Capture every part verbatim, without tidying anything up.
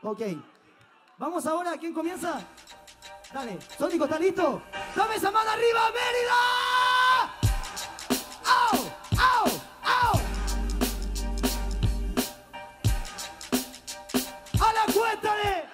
Ok. Vamos ahora, ¿quién comienza? Dale, Sónico, ¿está listo? ¡Dame esa mano arriba, Mérida! ¡Au! ¡Au! ¡Au! ¡A la cuenta de!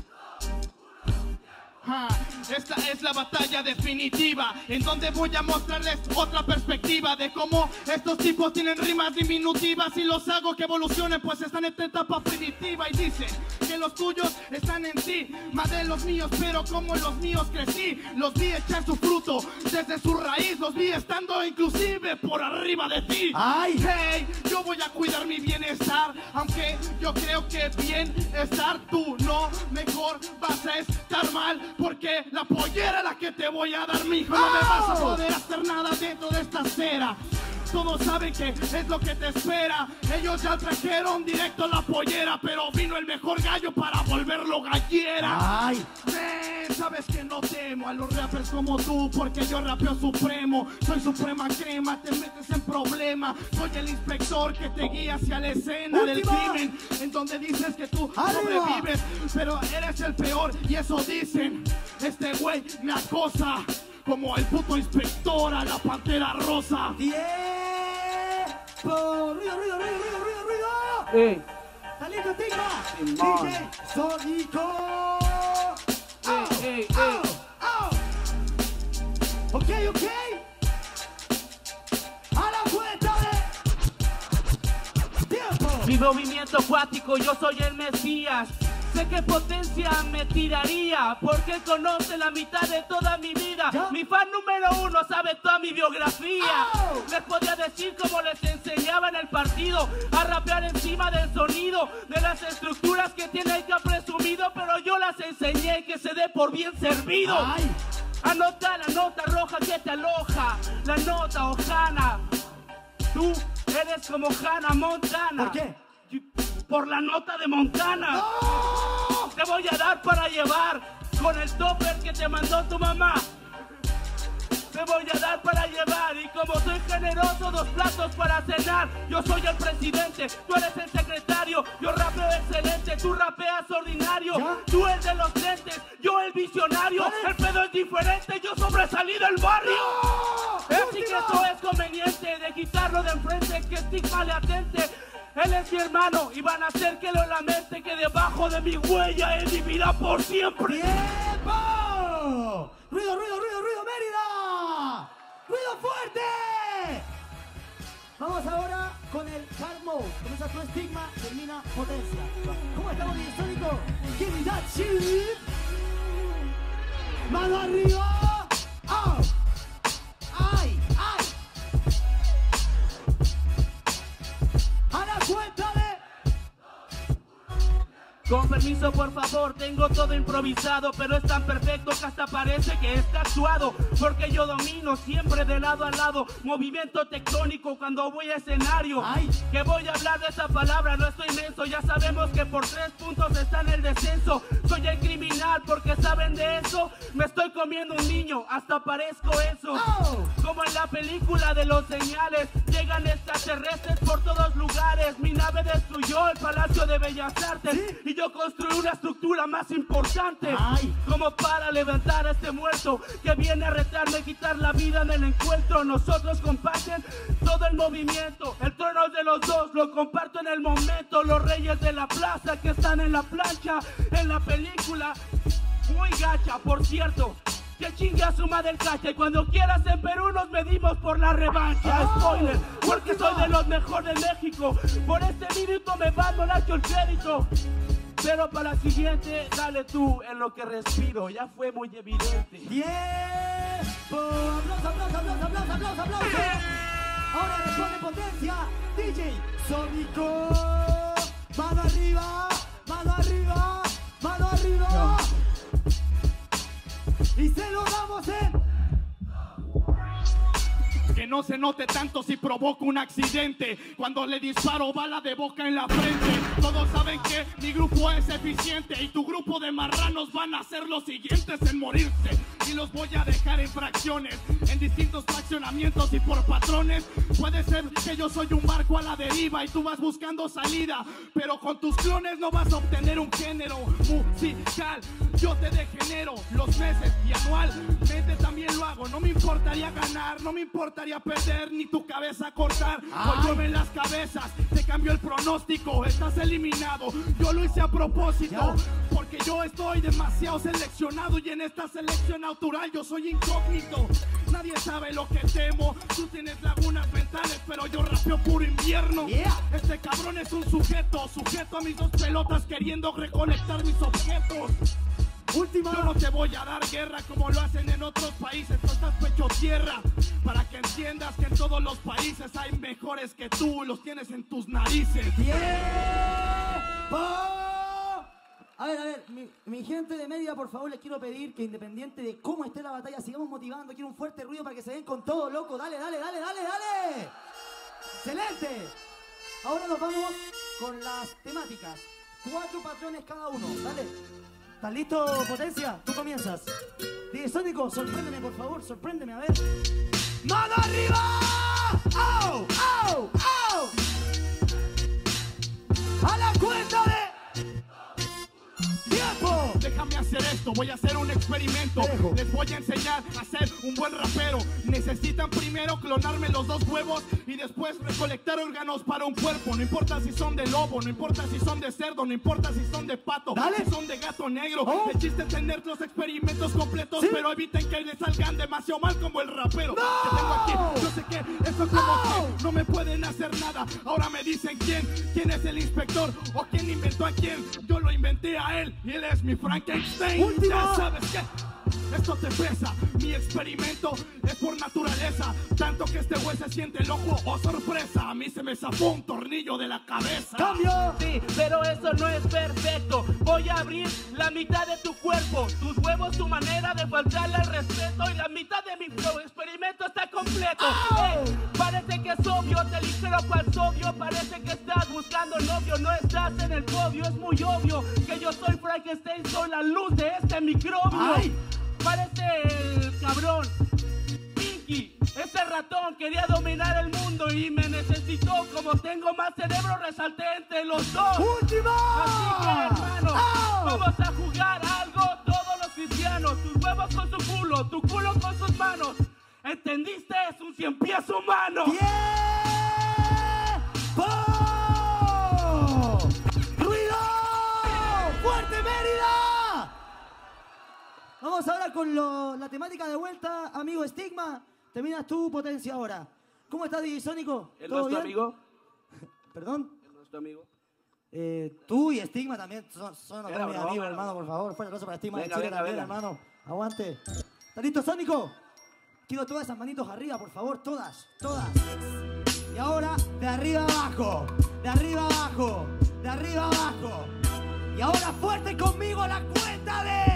Ah, esta es la batalla definitiva, en donde voy a mostrarles otra perspectiva de cómo estos tipos tienen rimas diminutivas y los hago que evolucionen, pues están en esta etapa primitiva. Y dicen que los tuyos están en ti, más de los míos, pero como los míos crecí, los vi echar su fruto desde su raíz, los vi estando inclusive por arriba de ti. ¡Ay! Hey, yo voy a cuidar mi bienestar, aunque yo creo que bienestar tú no, mejor vas a estar mal, porque la pollera la que te voy a dar, mijo. No me vas a poder hacer nada dentro de esta acera. Todos saben que es lo que te espera. Ellos ya trajeron directo la pollera, pero vino el mejor gallo para volverlo gallera. ¡Ay! Ven, sabes que no temo a los rappers como tú, porque yo rapeo supremo. Soy suprema crema, te metes en problema. Soy el inspector que te guía hacia la escena ¡Última! del crimen, en donde dices que tú ¡Arriba! sobrevives, pero eres el peor y eso dicen. Este güey me acosa como el puto inspector a la pantera rosa. ¡Tiempo! ¡Ruido, ruido, ruido, ruido, ruido, ruido! Ey, ¿Está listo, Estigma? Simón. D J Sónico. ey, ey, ¡Au! ey. ¡Au! Ok, ok. A la cuenta de... ¡Tiempo! Mi movimiento acuático, yo soy el Mesías. Sé que potencia me tiraría, porque conoce la mitad de toda mi vida. ¿Ya? Mi fan número uno sabe toda mi biografía. ¡Au! Les podía decir como les enseñaba en el partido, a rapear encima del sonido, de las estructuras que tiene el que ha presumido, pero yo las enseñé que se dé por bien servido. ¡Ay! Anota la nota roja que te aloja, la nota Ojana. Tú eres como Hannah Montana. ¿Por qué? Por la nota de Montana. ¡Oh! Te voy a dar para llevar con el topper que te mandó tu mamá. Te voy a dar para llevar y como soy generoso, dos platos para cenar. Yo soy el presidente, tú eres el secretario. Yo rapeo excelente, tú rapeas ordinario. ¿Ya? Tú el de los lentes, yo el visionario. ¿Vale? El pedo es diferente, yo sobresalí del barrio. ¡No! Así que ¡Última! eso es conveniente de quitarlo de enfrente, que estigma le atente. Él es mi hermano y van a hacer que lo lamente, que debajo de mi huella él vivirá por siempre. ¡Tiempo! ¡Ruido, ruido, ruido, ruido, Mérida! ¡Ruido fuerte! Vamos ahora con el hard mode. Comienza tu estigma, termina potencia. ¿Cómo estamos, D J Sónico? Give me that shit. Mano arriba. ¡Oh! ¡Ay! ¡Ay! A la cuenta de... Con permiso, por favor, tengo todo improvisado, pero es tan perfecto que hasta parece que está actuado, porque yo domino siempre de lado a lado, movimiento tectónico cuando voy a escenario. Ay. Que voy a hablar de esa palabra, no estoy menso, ya sabemos que por tres puntos está en el descenso. Soy el criminal porque saben de eso, me estoy comiendo un niño, hasta parezco eso. Oh. Como en la película de Los Señales, llegan extraterrestres por todos lugares. Mi nave destruyó el Palacio de Bellas Artes, ¿Sí? y yo construí una estructura más importante. Ay. Como para levantar a este muerto que viene a retarme, quitar la vida en el encuentro. Nosotros comparten todo el movimiento, el trono de los dos lo comparto en el momento. Los reyes de la plaza que están en la plancha, en la película muy gacha, por cierto. Que chingue a su madre el cacha, y cuando quieras en Perú nos medimos por la revancha. Oh, Spoiler, porque última. soy de los mejores de México. Por este minuto me van a dar el crédito. Pero para la siguiente, dale tú en lo que respiro, ya fue muy evidente. ¡Tiempo! ¡Aplausos, aplausos, aplausos, aplausos, aplausos, aplausos! Ahora responde potencia, D J Sónico. Mano arriba, mano arriba, mano arriba. Y se lo damos en... Que Que no se note tanto si provoco un accidente. Cuando le disparo bala de boca en la frente. Todos saben que mi grupo es eficiente y tu grupo de marranos van a ser los siguientes en morirse. Y los voy a dejar en fracciones, en distintos fraccionamientos y por patrones. Puede ser que yo soy un barco a la deriva y tú vas buscando salida, pero con tus clones no vas a obtener un género musical. Yo te degenero los meses y anualmente también lo hago. No me importaría ganar, no me importaría perder, ni tu cabeza cortar. Hoy llueven las cabezas, te cambió el pronóstico, estás eliminado. Yo lo hice a propósito, porque yo estoy demasiado seleccionado y en esta selección natural yo soy incógnito. Nadie sabe lo que temo, tú tienes lagunas mentales, pero yo rapeo puro invierno. Yeah. Este cabrón es un sujeto, sujeto a mis dos pelotas queriendo recolectar mis objetos. Última. Yo no te voy a dar guerra como lo hacen en otros países. Tú estás pecho tierra. Para que entiendas que en todos los países hay mejores que tú. Los tienes en tus narices. ¡Tiempo! A ver, a ver, mi, mi gente de Mérida, por favor, les quiero pedir que independiente de cómo esté la batalla, sigamos motivando. Quiero un fuerte ruido para que se den con todo, loco. Dale, dale, dale, dale, dale. ¡Excelente! Ahora nos vamos con las temáticas. Cuatro patrones cada uno. Dale. ¿Estás listo, Potencia? Tú comienzas. D J Sónico, sorpréndeme, por favor, sorpréndeme, a ver. ¡Mano arriba! ¡Au! ¡Au! ¡Au! ¡A la cuenta de tiempo! Déjame hacer esto, voy a hacer un experimento. Les voy a enseñar a ser un buen rapero. Necesitan primero clonarme los dos huevos y después recolectar órganos para un cuerpo. No importa si son de lobo, no importa si son de cerdo, no importa si son de pato, Dale. si son de gato negro. Oh. El chiste es tener los experimentos completos, ¿Sí? pero eviten que les salgan demasiado mal como el rapero ¡No! que tengo aquí. Yo sé que esto como ¡Oh! que no me pueden hacer nada. Ahora me dicen quién, quién es el inspector o quién inventó a quién. Yo lo inventé a él y él es mi Frankenstein. ¡Último! Ya sabes que esto te pesa. Mi experimento es por naturaleza, tanto que este güey se siente loco. Oh, sorpresa, a mí se me zafó un tornillo de la cabeza. ¡Cambio! Sí, pero eso no es perfecto. Voy a abrir la mitad de tu cuerpo, tus huevos, tu manera de faltarle al respeto, y la mitad de mi flow experimento está completo. ¡Oh! Hey, parece que es obvio, te ligero cual sodio. Parece que estás buscando novio, no estás en el podio. Es muy obvio que yo soy Frankenstein, soy la luz de este microbio. ¡Ay! Parece el cabrón Pinky, ese ratón quería dominar el mundo y me necesitó. Como tengo más cerebro, resalté entre los dos. ¡Última! Así que, hermano, ¡Oh! vamos a jugar algo todos los cristianos. Tus huevos con su culo, tu culo con sus manos. ¿Entendiste? Es un cien pies humano. ¡Tiempo! ¡Ruido! ¡Fuerte, Mérida! Vamos ahora con lo, la temática de vuelta, amigo Estigma. Terminas tu Potencia ahora. ¿Cómo estás, D J Sónico? ¿El ¿Todo nuestro bien? amigo? ¿Perdón? ¿El nuestro amigo? Eh, tú y Estigma también son, son Era mis broma, amigos, era hermano, broma. por favor. Fuerte aplauso para Estigma de Venga, Chile venga, también, venga. hermano. Aguante. ¿Estás listo, Sónico? Quiero todas esas manitos arriba, por favor, todas, todas. Y ahora, de arriba abajo, de arriba abajo, de arriba abajo. Y ahora fuerte conmigo a la cuenta de...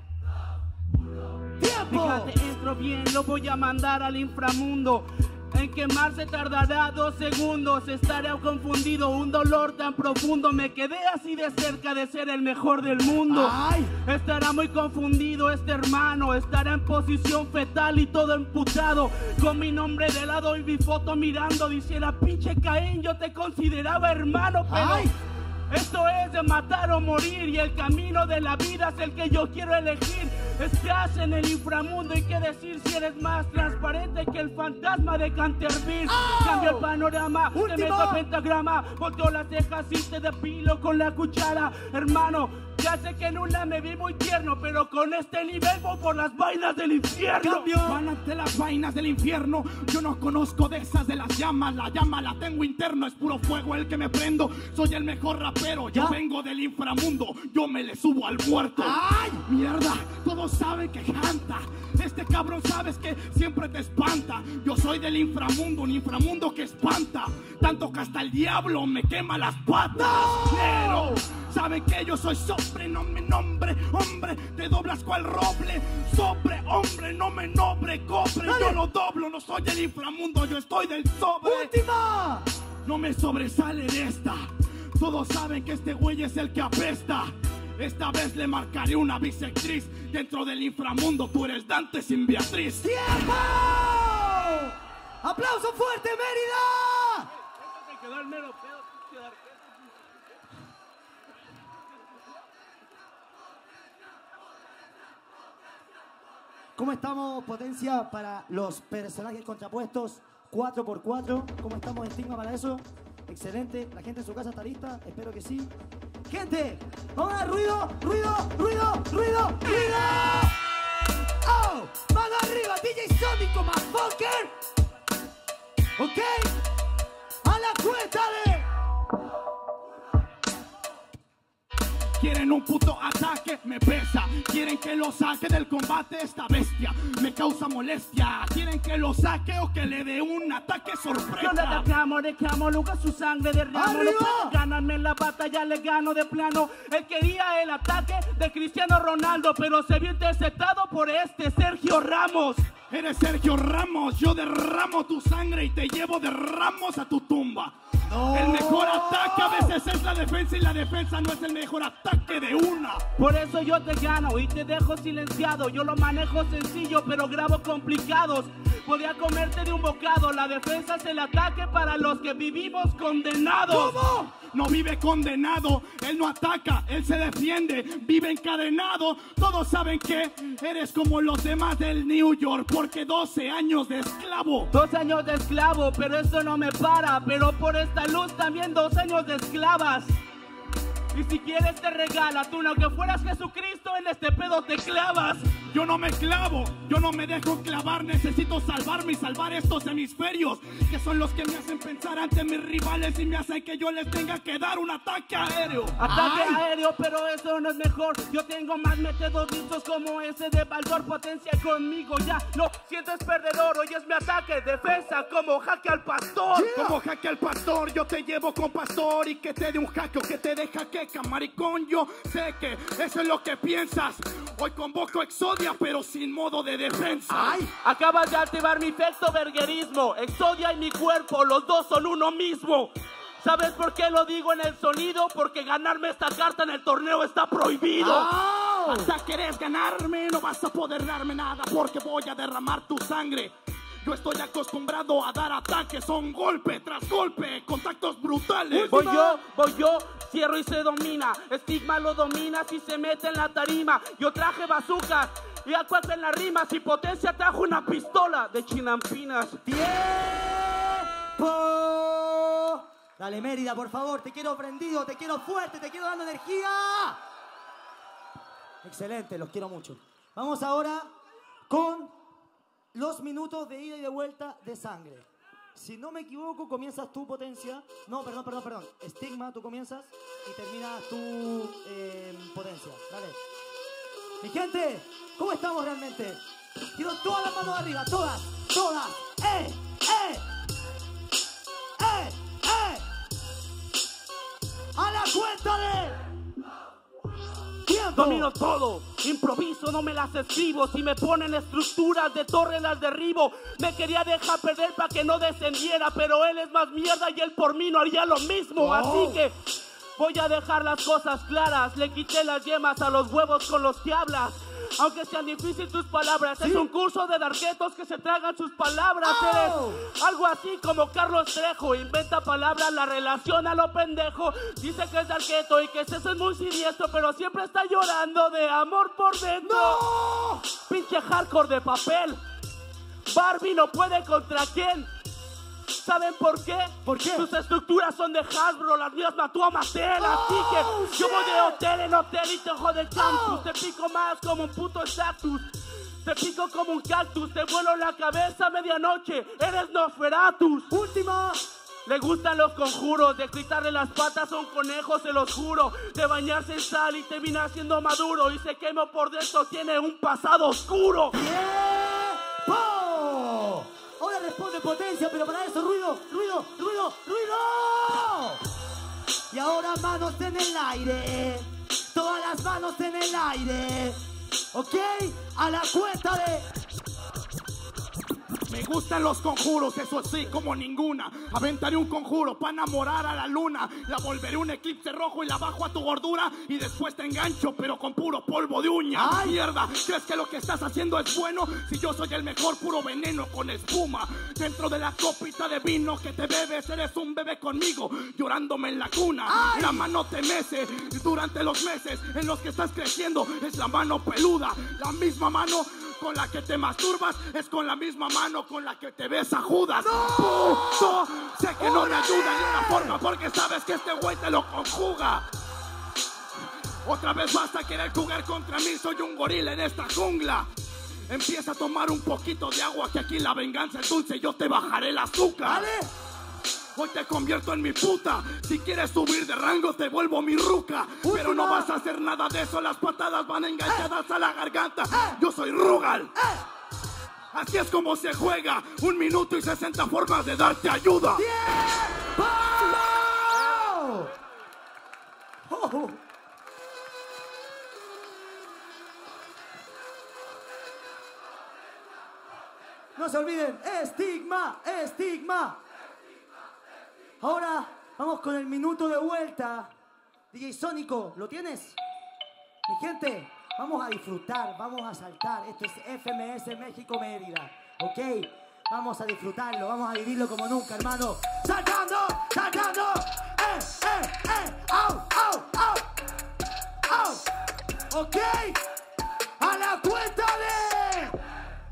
¡Tiempo! Fíjate, entro bien, lo voy a mandar al inframundo. En quemarse tardará dos segundos. Estaré confundido, un dolor tan profundo. Me quedé así de cerca de ser el mejor del mundo. ¡Ay! Estará muy confundido este hermano. Estará en posición fetal y todo emputado, con mi nombre de lado y mi foto mirando. Diciera, pinche Caín, yo te consideraba hermano, pero... ¡Ay! Esto es de matar o morir, y el camino de la vida es el que yo quiero elegir. Estás en el inframundo y qué decir si eres más transparente que el fantasma de Canterville. ¡Oh! Cambio el panorama, ¡Último! te meto el pentagrama, volteo las cejas y te depilo con la cuchara. Hermano, ya sé que en una me vi muy tierno, pero con este nivel voy por las vainas del infierno. ¡Cambio! Van ante las vainas del infierno. Yo no conozco de esas de las llamas. La llama la tengo interno, es puro fuego el que me prendo. Soy el mejor rapero, yo ¿Ya? vengo del inframundo. Yo me le subo al muerto. ¡Ay! Mierda, todos saben que canta. Este cabrón sabes que siempre te espanta. Yo soy del inframundo, un inframundo que espanta. Tanto que hasta el diablo me quema las patas. ¡No! Pero Saben que yo soy sobre, no me nombre, hombre, te doblas cual roble. Sobre, hombre, no me nombre, cobre. Dale. Yo lo doblo, no soy el inframundo, yo estoy del sobre. ¡Última! No me sobresale de esta. Todos saben que este güey es el que apesta. Esta vez le marcaré una bisectriz. Dentro del inframundo tú eres Dante sin Beatriz. ¡Tiempo! ¡Aplauso fuerte, Mérida! Se quedó el mero pedo, quedar. ¿Cómo estamos, potencia, para los personajes contrapuestos cuatro por cuatro? ¿Cómo estamos, Estigma, para eso? Excelente. ¿La gente en su casa está lista? Espero que sí. ¡Gente! ¡Vamos a dar ruido, ruido, ruido, ruido, ruido! ¡Oh! ¡Mano arriba! D J Sónico, motherfucker. ¿Ok? ¡A la cuenta de! Quieren un puto ataque, me pesa. Quieren que lo saque del combate esta bestia. Me causa molestia. Quieren que lo saque o que le dé un ataque Yo le sorpresa. atacamos, recamo, nunca su sangre derramo. ¡Arriba! No puede ganarme en la batalla, le gano de plano. Él quería el ataque de Cristiano Ronaldo, pero se vio interceptado por este Sergio Ramos. Eres Sergio Ramos, yo derramo tu sangre y te llevo de ramos a tu tumba. No. El mejor ataque a veces es la defensa y la defensa no es el mejor ataque de una. Por eso yo te gano y te dejo silenciado. Yo lo manejo sencillo, pero grabo complicados. Podía comerte de un bocado. La defensa es el ataque para los que vivimos condenados. ¿Cómo? No vive condenado, él no ataca, él se defiende, vive encadenado. Todos saben que eres como los demás del New York, porque doce años de esclavo. Dos años de esclavo, pero esto no me para. Pero por esta luz también dos años de esclavas. Y si quieres te regala, tú no que fueras Jesucristo, en este pedo te clavas. Yo no me clavo, yo no me dejo clavar. Necesito salvarme y salvar estos hemisferios, que son los que me hacen pensar ante mis rivales y me hacen que yo les tenga que dar un ataque aéreo. Ataque ¡Ay! aéreo, pero eso no es mejor. Yo tengo más métodos listos como ese de Baldor. Potencia conmigo, ya lo siento, es perdedor. Hoy es mi ataque, defensa, como jaque al pastor. Yeah. Como jaque al pastor, yo te llevo con pastor y que te dé un jaque o que te dé jaqueca, maricón. Yo sé que eso es lo que piensas. Hoy convoco Exodia, pero sin modo de defensa. ¡Ay! Acabas de activar mi efecto verguerismo. Exodia y mi cuerpo, los dos son uno mismo. ¿Sabes por qué lo digo en el sonido? Porque ganarme esta carta en el torneo está prohibido. ¡Oh! Hasta querés ganarme, no vas a poder darme nada, porque voy a derramar tu sangre. Yo estoy acostumbrado a dar ataques, son golpe tras golpe, contactos brutales. Voy yo, voy yo, cierro y se domina. Estigma lo domina si se mete en la tarima. Yo traje bazucas y acuerdo en las rimas. Y Potencia trajo una pistola de chinampinas. ¡Tiempo! Dale, Mérida, por favor, te quiero prendido, te quiero fuerte, te quiero dando energía. Excelente, los quiero mucho. Vamos ahora con los minutos de ida y de vuelta de sangre. Si no me equivoco, comienzas tu Potencia. No, perdón, perdón, perdón. Estigma, tú comienzas y terminas tu eh, Potencia. Dale. Mi gente, ¿cómo estamos realmente? Quiero todas las manos arriba, todas, todas. ¡Eh! ¡Eh! ¡Eh! ¡Eh! ¡A la cuenta de... ¡Tiempo! Domino todo, improviso, no me las escribo. Si me ponen estructuras de torre las derribo. Me quería dejar perder para que no descendiera, pero él es más mierda y él por mí no haría lo mismo. Oh. Así que voy a dejar las cosas claras. Le quité las yemas a los huevos con los que hablas. Aunque sean difíciles tus palabras, ¿Sí? es un curso de darquetos que se tragan sus palabras. Oh. Eres algo así como Carlos Trejo. Inventa palabras, la relaciona a lo pendejo. Dice que es darqueto y que ese es muy siniestro, pero siempre está llorando de amor por dentro. ¡No! Pinche hardcore de papel. Barbie no puede contra quién. ¿Saben por qué? ¿Por qué? Sus estructuras son de Hasbro, las mías mató a Mattel. Oh, Así que yo voy de shit. hotel en hotel y te jode el campus. Oh. Te pico más como un puto estatus. Te pico como un cactus. Te vuelo la cabeza a medianoche. Eres Nosferatus. Última. Le gustan los conjuros, de quitarle las patas a un conejo, se los juro. De bañarse en sal y te vine haciendo maduro. Y se quemó por dentro, tiene un pasado oscuro. ¡Tiempo! Ahora responde Potencia, pero para eso ruido, ruido, ruido, ruido. Y ahora manos en el aire. Todas las manos en el aire. ¿Ok? A la cuenta de... Me gustan los conjuros, eso sí, como ninguna. Aventaré un conjuro para enamorar a la luna. La volveré un eclipse rojo y la bajo a tu gordura. Y después te engancho, pero con puro polvo de uña. ¡Ay! Mierda, ¿crees que lo que estás haciendo es bueno? Si yo soy el mejor, puro veneno con espuma. Dentro de la copita de vino que te bebes, eres un bebé conmigo, llorándome en la cuna. ¡Ay! La mano te mece durante los meses en los que estás creciendo. Es la mano peluda, la misma mano con la que te masturbas, es con la misma mano con la que te besa Judas. ¡No! Puto, sé que no me ayuda ni una forma porque sabes que este güey te lo conjuga. Otra vez vas a querer jugar contra mí, soy un gorila en esta jungla. Empieza a tomar un poquito de agua que aquí la venganza es dulce, yo te bajaré el azúcar. ¿Vale? Hoy te convierto en mi puta. Si quieres subir de rango te vuelvo mi ruca. Última. Pero no vas a hacer nada de eso. Las patadas van enganchadas a la garganta. Yo soy Rugal. Así es como se juega. Un minuto y sesenta formas de darte ayuda. ¡Tiempo! Oh. No se olviden, estigma, estigma. Ahora vamos con el minuto de vuelta. D J Sónico, ¿lo tienes? Mi gente, vamos a disfrutar, vamos a saltar. Esto es F M S México Mérida, ¿ok? Vamos a disfrutarlo, vamos a vivirlo como nunca, hermano. ¡Saltando! ¡Saltando! ¡Eh, eh, eh! ¡Au, au, au! ¡Au! ¿Ok? ¡A la cuenta de...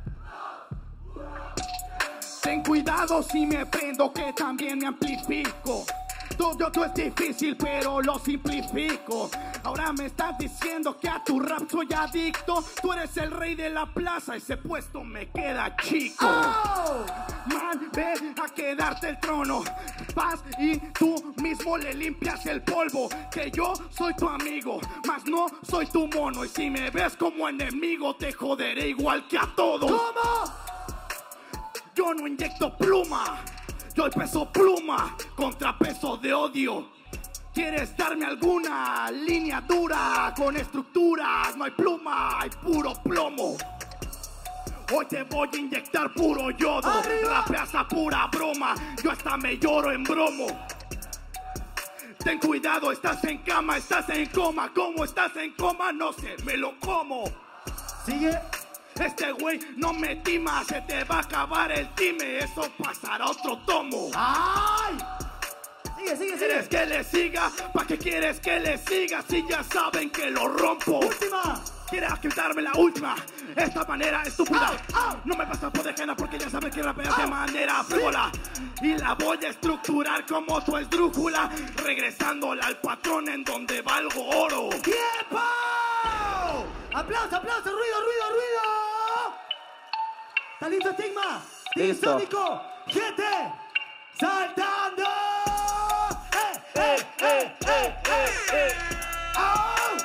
Ten cuidado si me prendo que también me amplifico. Todo esto es difícil pero lo simplifico. Ahora me estás diciendo que a tu rap soy adicto. Tú eres el rey de la plaza, ese puesto me queda chico. ¡Oh! Man, ve a quedarte el trono. Vas y tú mismo le limpias el polvo. Que yo soy tu amigo, mas no soy tu mono. Y si me ves como enemigo te joderé igual que a todos. ¿Cómo? Yo no inyecto pluma, yo peso pluma, contrapeso de odio. ¿Quieres darme alguna línea dura con estructuras? No hay pluma, hay puro plomo. Hoy te voy a inyectar puro yodo. ¡Arriba! Rapeas a pura broma, yo hasta me lloro en bromo. Ten cuidado, estás en cama, estás en coma. ¿Cómo estás en coma? No sé, me lo como. Sigue. Este güey no me tima, se te va a acabar el time, eso pasará a otro tomo. ¡Ay! Sigue, sigue, ¿Quieres sigue. que le siga? ¿Pa' qué quieres que le siga? Si ya saben que lo rompo. Última. ¿Quieres quitarme la última? Esta manera estúpida. Au, au. No me pasa por dejena porque ya saben que rapeas de manera frívola. Y la voy a estructurar como tu esdrújula, regresándola al patrón en donde valgo oro. ¡Tiempo! ¡Aplauso, aplauso! ¡Ruido, ruido, ruido! ¿Está listo, Estigma? Listo. Sónico, gente, saltando. ¡Eh, eh, eh, eh, eh, eh! ¡Au!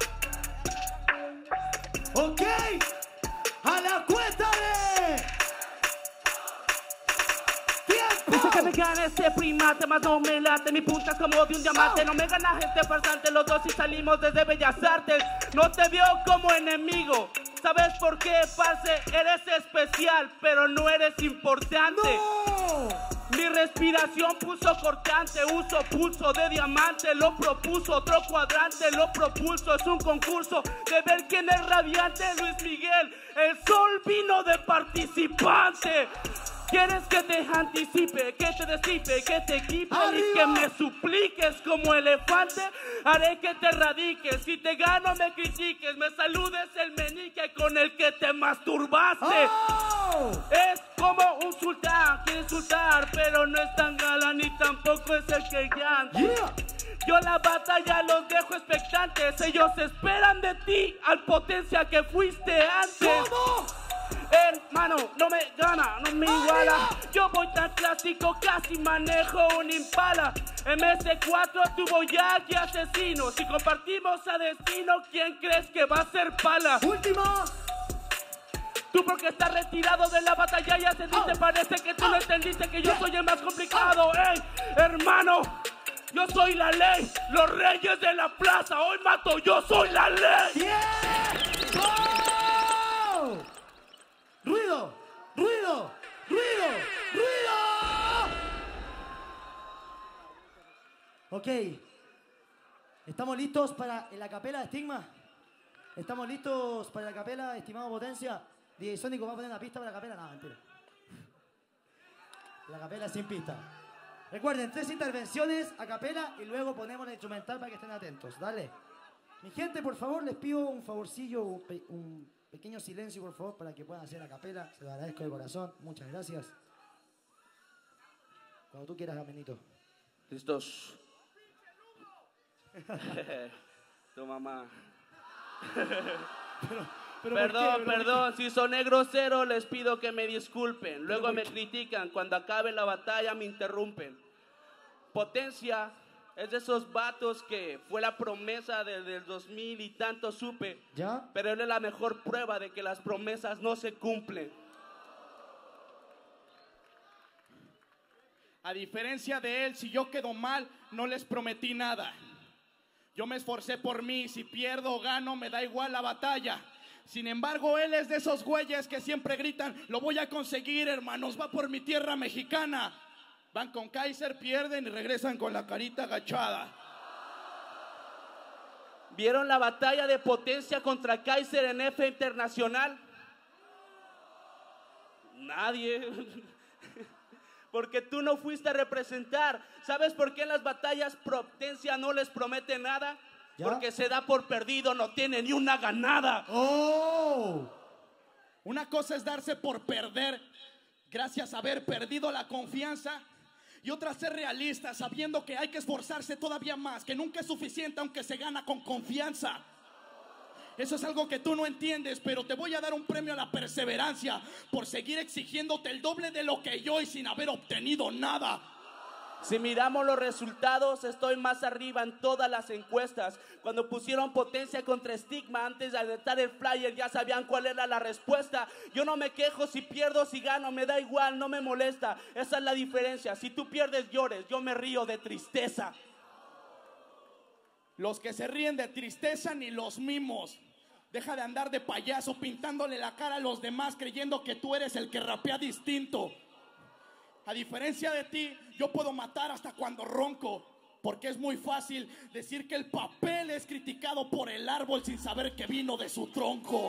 Ok, a la cuenta de... Dice que ¡Tiempo! me gana este primate, más no me late. Mi punta es como de un diamante. No me gana gente farsante, los dos y salimos desde Bellas Artes. No te veo como enemigo. ¿Sabes por qué, parce? Eres especial, pero no eres importante. ¡No! Mi respiración puso cortante, uso pulso de diamante, lo propuso otro cuadrante, lo propulso, es un concurso de ver quién es radiante. Luis Miguel, el sol vino de participante. ¿Quieres que te anticipe, que te desipe, que te equipe ¡Arriba! y que me supliques como elefante? Haré que te radiques, si te gano me critiques, me saludes el meñique con el que te masturbaste. ¡Oh! Es como un sultán, quiere insultar, pero no es tan galán ni tampoco es el que gigante. Yeah. Yo la batalla los dejo expectantes, ellos esperan de ti al potencia que fuiste antes. ¿Cómo? Hermano, no me gana, no me iguala. Yo voy tan clásico, casi manejo un Impala. M S cuatro tuvo ya que asesino. Si compartimos a destino, ¿quién crees que va a ser pala? Última. Tú porque estás retirado de la batalla ya se dice, Oh. parece que tú Oh. no entendiste que yo Yeah. soy el más complicado. ¡Ey, hermano! Yo soy la ley, los reyes de la plaza. Hoy mato, yo soy la ley. ¡Tiempo! ¡Ruido! ¡Ruido! ¡Ruido! ¡Ruido! Ok. ¿Estamos listos para la capela de Estigma? ¿Estamos listos para la capela, estimado Potencia? D J Sónico va a poner una pista para la capela. No, mentira. La capela sin pista. Recuerden, tres intervenciones a capela y luego ponemos la instrumental para que estén atentos. Dale. Mi gente, por favor, les pido un favorcillo, un, pe un pequeño silencio, por favor, para que puedan hacer la capela. Se lo agradezco de corazón. Muchas gracias. Cuando tú quieras, Amenito. ¿Listos? Tu mamá. pero, pero perdón, ¿por qué, perdón, si soné grosero les pido que me disculpen. Luego me critican, cuando acabe la batalla me interrumpen. Potencia es de esos vatos que fue la promesa desde el dos mil y tanto supe. ¿Ya? Pero él es la mejor prueba de que las promesas no se cumplen. A diferencia de él, si yo quedo mal, no les prometí nada. Yo me esforcé por mí, si pierdo o gano, me da igual la batalla. Sin embargo, él es de esos güeyes que siempre gritan, lo voy a conseguir, hermanos, va por mi tierra mexicana. Van con Kaiser, pierden y regresan con la carita agachada. ¿Vieron la batalla de Potencia contra Kaiser en F Internacional? Nadie. Porque tú no fuiste a representar. ¿Sabes por qué en las batallas Potencia no les promete nada? ¿Ya? Porque se da por perdido, no tiene ni una ganada. ¡Oh! Una cosa es darse por perder gracias a haber perdido la confianza. Y otra ser realista, sabiendo que hay que esforzarse todavía más, que nunca es suficiente aunque se gana con confianza. Eso es algo que tú no entiendes, pero te voy a dar un premio a la perseverancia por seguir exigiéndote el doble de lo que yo y sin haber obtenido nada. Si miramos los resultados, estoy más arriba en todas las encuestas. Cuando pusieron Potencia contra Estigma, antes de adelantar el flyer ya sabían cuál era la respuesta. Yo no me quejo si pierdo, si gano, me da igual, no me molesta. Esa es la diferencia, si tú pierdes llores, yo me río de tristeza. Los que se ríen de tristeza ni los mimos. Deja de andar de payaso pintándole la cara a los demás creyendo que tú eres el que rapea distinto. A diferencia de ti, yo puedo matar hasta cuando ronco. Porque es muy fácil decir que el papel es criticado por el árbol sin saber que vino de su tronco.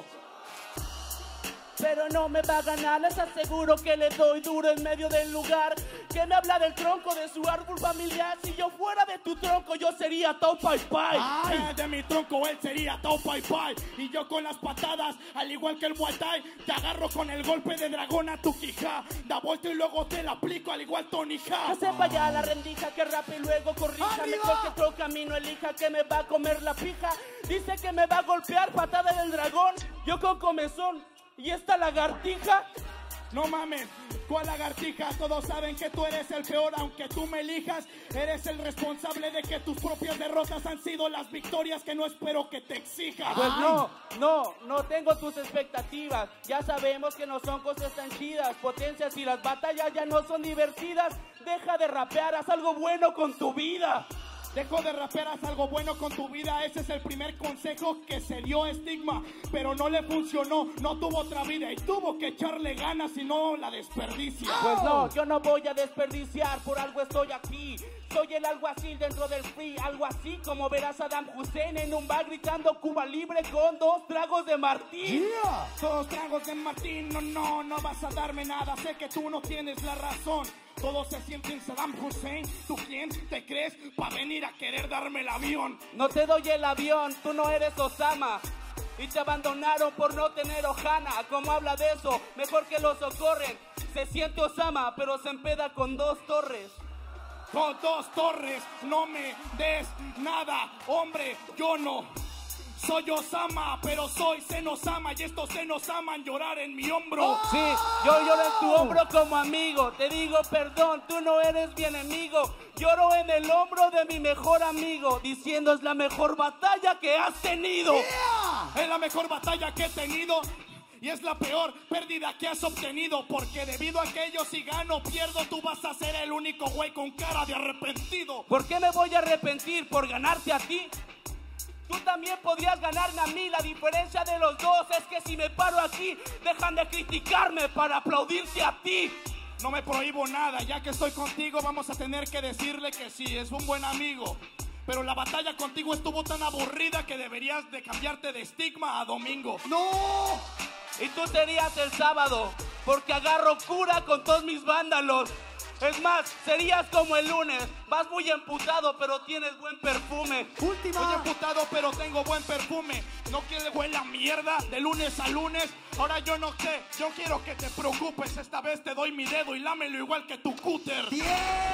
Pero no me va a ganar, les aseguro que le doy duro en medio del lugar. Que me habla del tronco de su árbol familiar. Si yo fuera de tu tronco, yo sería Tau Pai Pai. Ay, de mi tronco él sería Tau Pai Pai. Y yo con las patadas, al igual que el Muay Thai, te agarro con el golpe de dragón a tu quijá. Da vuelta y luego te la aplico al igual Tony Jaa. Que sepa ya la rendija, que rape y luego corrija. ¡Arriba! Mejor que otro camino elija, que me va a comer la pija. Dice que me va a golpear, patada del dragón. Yo con comezón. ¿Y esta lagartija? No mames, ¿cuál lagartija? Todos saben que tú eres el peor, aunque tú me elijas. Eres el responsable de que tus propias derrotas han sido las victorias que no espero que te exijas. Pues no, no, no tengo tus expectativas. Ya sabemos que no son cosas tan chidas. Potencias y las batallas ya no son divertidas. Deja de rapear, haz algo bueno con tu vida. Dejo de rapear, haz algo bueno con tu vida. Ese es el primer consejo que se dio a Estigma, pero no le funcionó, no tuvo otra vida y tuvo que echarle ganas y no la desperdicia. Pues no, yo no voy a desperdiciar, por algo estoy aquí. Soy el alguacil dentro del free, algo así como ver a Saddam Hussein en un bar gritando Cuba libre con dos tragos de Martín. Yeah. Dos tragos de Martín, no, no, no vas a darme nada, sé que tú no tienes la razón. Todos se sienten Saddam Hussein, ¿tú quién te crees para venir a querer darme el avión? No te doy el avión, tú no eres Osama. Y te abandonaron por no tener hojana. ¿Cómo habla de eso? Mejor que lo socorren. Se siente Osama, pero se empeda con dos torres. Con dos torres, no me des nada, hombre, yo no soy Osama, pero soy Senosama y estos senos aman llorar en mi hombro. Sí, yo lloro en tu hombro como amigo. Te digo perdón, tú no eres mi enemigo. Lloro en el hombro de mi mejor amigo, diciendo es la mejor batalla que has tenido. Yeah. Es la mejor batalla que he tenido. y es la peor pérdida que has obtenido, porque debido a que yo si gano pierdo, tú vas a ser el único güey con cara de arrepentido. ¿Por qué me voy a arrepentir? ¿Por ganarte a ti? Tú también podrías ganarme a mí. La diferencia de los dos es que si me paro aquí, dejan de criticarme para aplaudirte a ti. No me prohíbo nada, ya que estoy contigo vamos a tener que decirle que sí, es un buen amigo. Pero la batalla contigo estuvo tan aburrida que deberías de cambiarte de estigma a domingo. ¡No! Y tú serías el sábado, porque agarro cura con todos mis vándalos. Es más, serías como el lunes. Vas muy emputado, pero tienes buen perfume. Última. Voy emputado, pero tengo buen perfume. No quiere huele a mierda de lunes a lunes. Ahora yo no sé, yo quiero que te preocupes. Esta vez te doy mi dedo y lámelo igual que tu cúter. ¡Tiempo!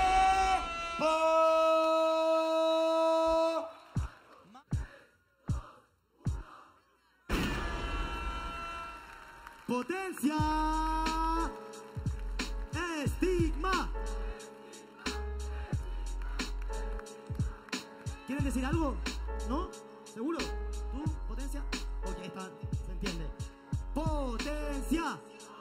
Potencia. Estigma. ¿Quieren decir algo? ¿No? ¿Seguro? ¿Tú? ¿Potencia? Ok, está, se entiende. Potencia.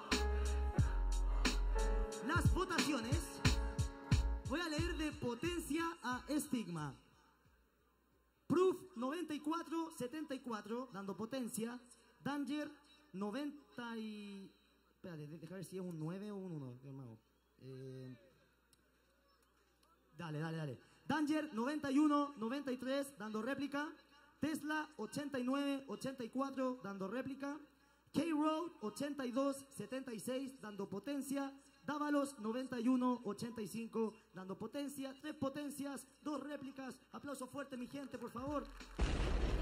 Las votaciones. Voy a leer de Potencia a Estigma. Proof noventa y cuatro setenta y cuatro, dando Potencia. Danger noventa y... Espérate, déjame ver si es un nueve o un uno. Eh... Dale, dale, dale. Danger noventa y uno noventa y tres, dando réplica. Tesla ochenta y nueve ochenta y cuatro, dando réplica. K-Road ochenta y dos setenta y seis, dando Potencia. Dávalos noventa y uno ochenta y cinco, dando Potencia. Tres potencias, dos réplicas. Aplauso fuerte, mi gente, por favor.